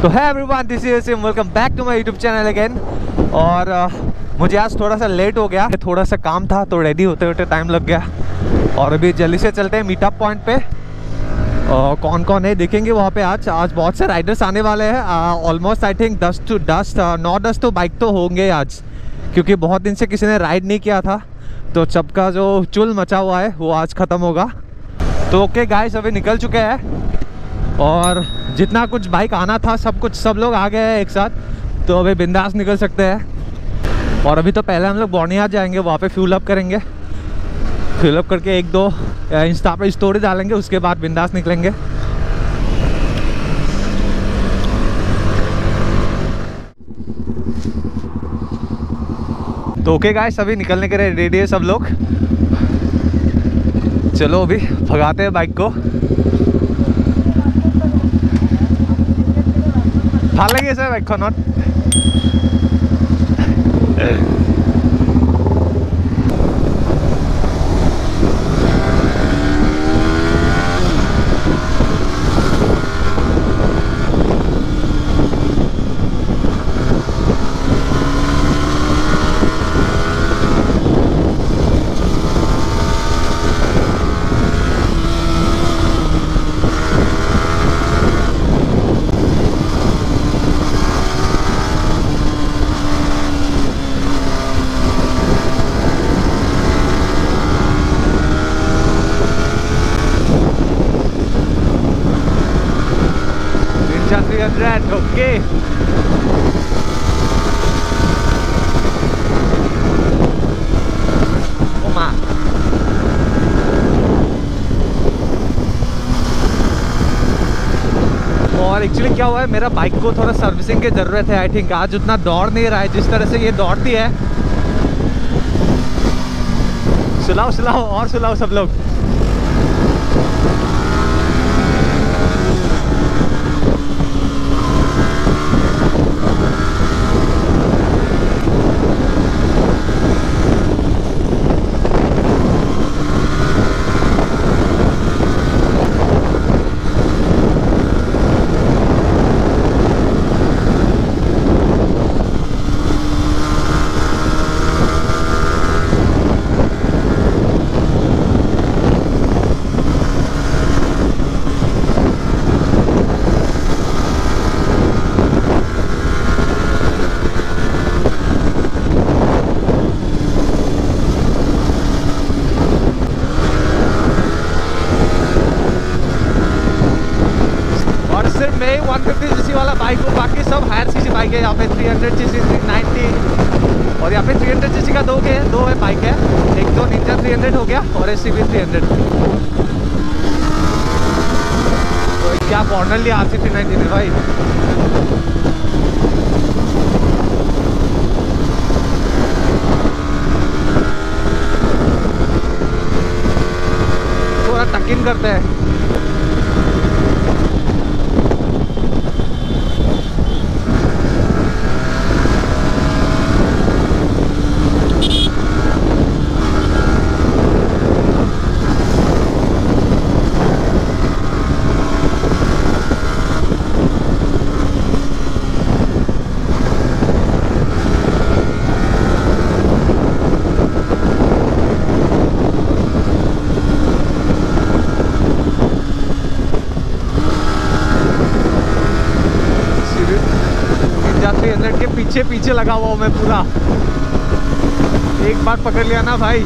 तो है everyone, this is Sim, welcome back to my YouTube channel again. और मुझे आज थोड़ा सा लेट हो गया, थोड़ा सा काम था तो रेडी होते होते टाइम लग गया। और अभी जल्दी से चलते हैं मीटअप पॉइंट पे। कौन कौन है देखेंगे वहाँ पे। आज बहुत से राइडर्स आने वाले हैं। ऑलमोस्ट आई थिंक 9-10 तो बाइक तो होंगे आज, क्योंकि बहुत दिन से किसी ने राइड नहीं किया था। तो सबका जो चुल मचा हुआ है वो आज ख़त्म होगा। तो ओके गाइस, अभी निकल चुके हैं और जितना कुछ बाइक आना था सब लोग आ गए हैं एक साथ। तो अभी बिंदास निकल सकते हैं। और अभी तो पहले हम लोग बॉर्नियाज जाएंगे, वहाँ पे फ्यूल अप करेंगे। फ्यूल अप करके 1-2 इंस्टा पे स्टोरी डालेंगे, उसके बाद बिंदास निकलेंगे। तो ओके गाइस, अभी निकलने के लिए रेडी है सब लोग। चलो अभी भगाते हैं बाइक को। ভাল লাগি আছে বাইকখনত। ओके और एक्चुअली क्या हुआ है, मेरा बाइक को थोड़ा सर्विसिंग की ज़रूरत है। आई थिंक आज उतना दौड़ नहीं रहा है जिस तरह से ये दौड़ती है। सुलाओ और सुलाओ सब लोग। मैं 150 सीसी वाला बाइक हूँ, बाकी सब हायर सीसी बाइक है। यहाँ पे 300 सीसी, 390 और यहाँ पे 300 सीसी का दो है बाइक है। एक तो निंजा 300 हो गया और SCV 300। तो क्या कॉर्नर लिया RC 390 ने भाई। थोड़ा टक इन करते हैं। पीछे लगा हुआ हूँ मैं पूरा। एक बार पकड़ लिया ना भाई।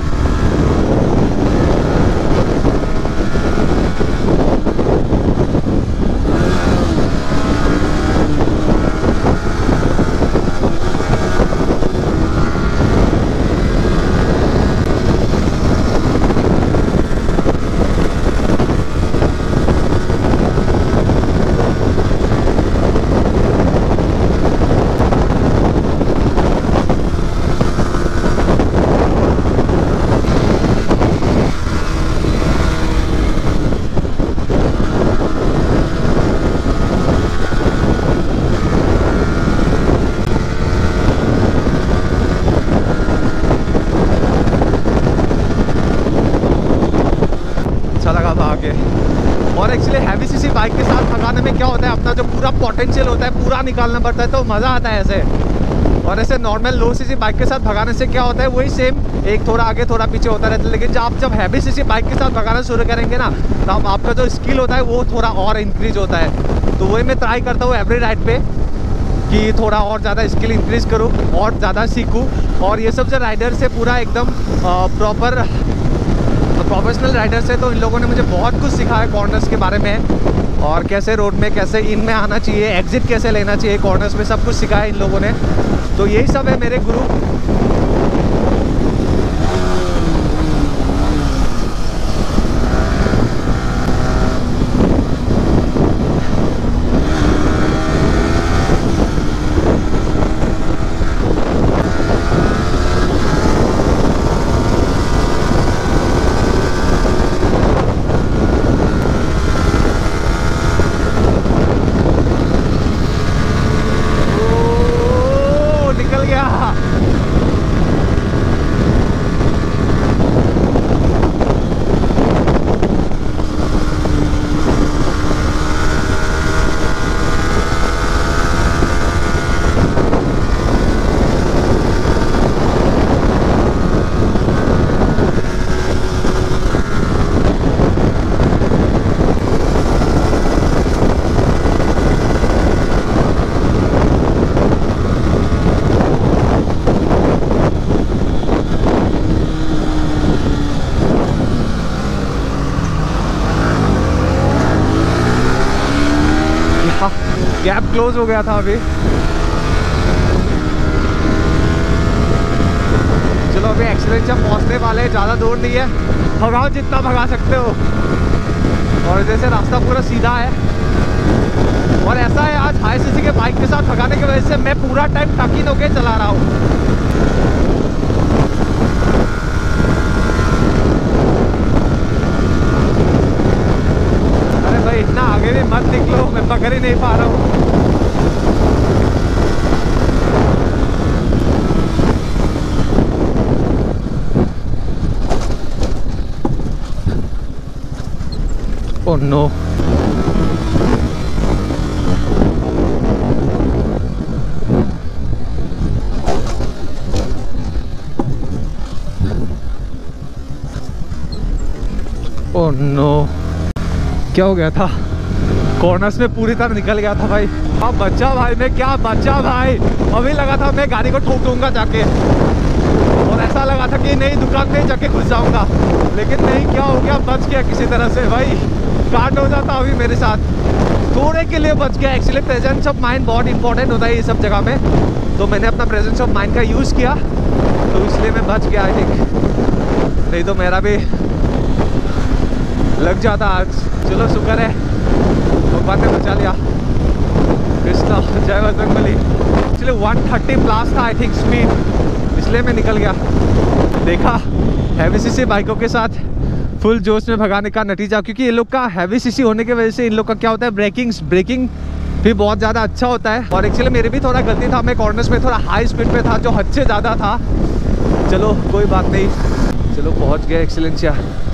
एक्चुअली हैवी सीसी बाइक के साथ भगाने में क्या होता है, अपना जो पूरा पोटेंशियल होता है पूरा निकालना पड़ता है, तो मज़ा आता है ऐसे। और ऐसे नॉर्मल लो सीसी बाइक के साथ भगाने से क्या होता है, वही सेम एक थोड़ा आगे थोड़ा पीछे होता रहता है। लेकिन जब हैवी सीसी बाइक के साथ भगाना शुरू करेंगे ना, तो आपका जो स्किल होता है वो थोड़ा और इंक्रीज होता है। तो वही मैं ट्राई करता हूँ एवरी राइड पे कि थोड़ा और ज़्यादा स्किल इंक्रीज करूँ और ज़्यादा सीखूँ। और ये सब जो राइडर से पूरा एकदम प्रॉपर प्रोफेशनल राइडर्स है, तो इन लोगों ने मुझे बहुत कुछ सिखाया कॉर्नर्स के बारे में, और कैसे रोड में कैसे इनमें आना चाहिए, एग्जिट कैसे लेना चाहिए कॉर्नर्स में, सब कुछ सिखाया इन लोगों ने। तो यही सब है मेरे गुरु। गैप क्लोज हो गया था अभी। चलो अभी एक्सीलेंट जब पहुंचने वाले हैं, ज़्यादा दूर नहीं है, भगाओ जितना भगा सकते हो। और जैसे रास्ता पूरा सीधा है, और ऐसा है आज हाई सीसी के बाइक के साथ भगाने की वजह से मैं पूरा टाइम टक इन होके चला रहा हूँ। अरे भाई इतना आगे भी मत निकलो, मैं पकड़ ही नहीं पा रहा हूँ। ओह नो, ओह नो, क्या हो गया था? कॉर्नर्स में पूरी तरह निकल गया था भाई। अब बच्चा भाई, मैं क्या बच्चा भाई, अभी लगा था मैं गाड़ी को ठोक दूंगा जाके, और ऐसा लगा था कि नहीं दुकान में जाके घुस जाऊंगा, लेकिन नहीं, क्या हो गया, बच गया किसी तरह से भाई। कांड हो जाता अभी मेरे साथ, थोड़े के लिए बच गया। एक्चुअली प्रेजेंस ऑफ माइंड बहुत इंपॉर्टेंट होता है ये सब जगह में, तो मैंने अपना प्रेजेंस ऑफ माइंड का यूज़ किया, तो इसलिए मैं बच गया आई थिंक, नहीं तो मेरा भी लग जाता आज। चलो शुक्र है भगवान ने बचा लिया। कृष्णा जय बजरंगबली। एक्चुअली 130 प्लस था आई थिंक स्पीड, इसलिए मैं निकल गया। देखा हैवी सीसी बाइकों के साथ फुल जोश में भगाने का नतीजा, क्योंकि ये लोग का हैवी सीसी होने की वजह से इन लोग का क्या होता है, ब्रेकिंग भी बहुत ज़्यादा अच्छा होता है। और एक्चुअली मेरी भी थोड़ा गलती था, मैं कॉर्नर्स में थोड़ा हाई स्पीड पे था जो हद से ज़्यादा था। चलो कोई बात नहीं, चलो पहुँच गए एक्सीलेंशिया।